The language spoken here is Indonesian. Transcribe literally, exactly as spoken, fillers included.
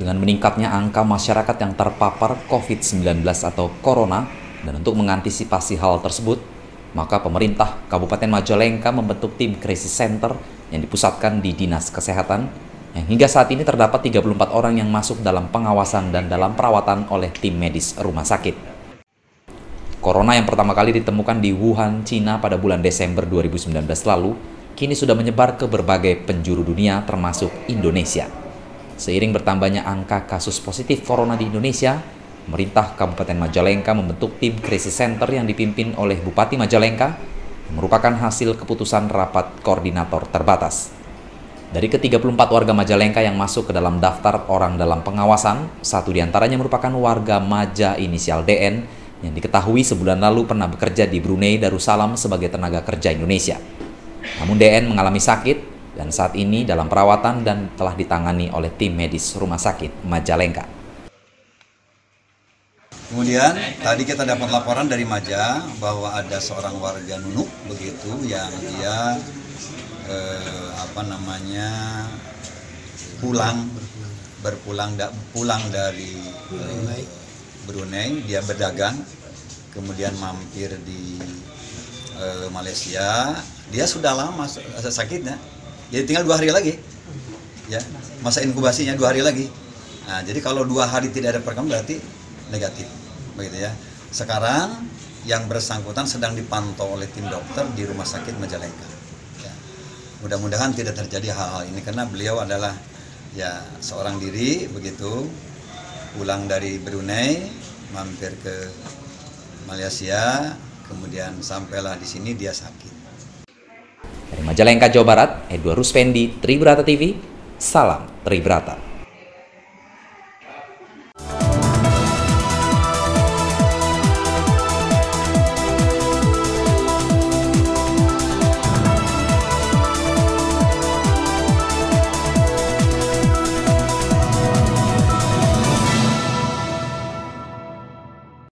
dengan meningkatnya angka masyarakat yang terpapar covid sembilan belas atau corona, dan untuk mengantisipasi hal tersebut, maka pemerintah Kabupaten Majalengka membentuk tim Crisis Center yang dipusatkan di Dinas Kesehatan, yang hingga saat ini terdapat tiga puluh empat orang yang masuk dalam pengawasan dan dalam perawatan oleh tim medis rumah sakit. Corona yang pertama kali ditemukan di Wuhan, Cina pada bulan Desember dua ribu sembilan belas lalu, kini sudah menyebar ke berbagai penjuru dunia termasuk Indonesia. Seiring bertambahnya angka kasus positif corona di Indonesia, pemerintah Kabupaten Majalengka membentuk tim Crisis Center yang dipimpin oleh Bupati Majalengka, yang merupakan hasil keputusan rapat koordinator terbatas. Dari ke tiga puluh empat warga Majalengka yang masuk ke dalam daftar orang dalam pengawasan, satu diantaranya merupakan warga Maja inisial D N yang diketahui sebulan lalu pernah bekerja di Brunei Darussalam sebagai tenaga kerja Indonesia. Namun D N mengalami sakit dan saat ini dalam perawatan dan telah ditangani oleh tim medis Rumah Sakit Majalengka. Kemudian tadi kita dapat laporan dari Maja bahwa ada seorang warga Nunuk begitu yang dia eh, apa namanya pulang berpulang da, pulang dari eh, Brunei, dia berdagang, kemudian mampir di eh, Malaysia. Dia sudah lama sakitnya, jadi tinggal dua hari lagi, ya masa inkubasinya dua hari lagi. Nah, jadi kalau dua hari tidak ada perkembangan berarti negatif, begitu ya. Sekarang yang bersangkutan sedang dipantau oleh tim dokter di Rumah Sakit Majalengka. Ya. Mudah-mudahan tidak terjadi hal-hal ini karena beliau adalah ya seorang diri begitu, pulang dari Brunei, mampir ke Malaysia, kemudian sampailah di sini dia sakit. Dari Majalengka, Jawa Barat, Edward Ruspendi, Tribrata T V, salam Tribrata.